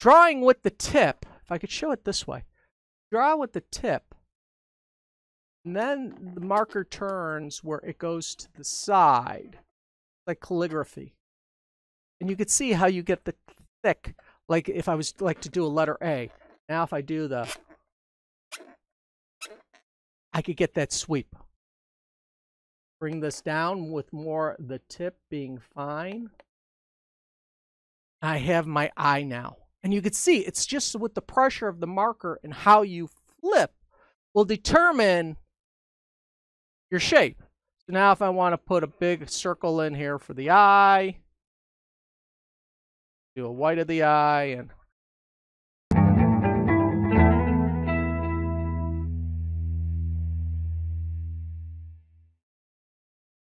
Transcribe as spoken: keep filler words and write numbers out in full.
drawing with the tip, if I could show it this way, draw with the tip, and then the marker turns where it goes to the side, like calligraphy. And you could see how you get the thick, like if I was like to do a letter A. Now if I do the, I could get that sweep. Bring this down with more the tip being fine. I have my eye now. And you can see it's just with the pressure of the marker and how you flip will determine your shape. So now if I want to put a big circle in here for the eye, do a white of the eye, and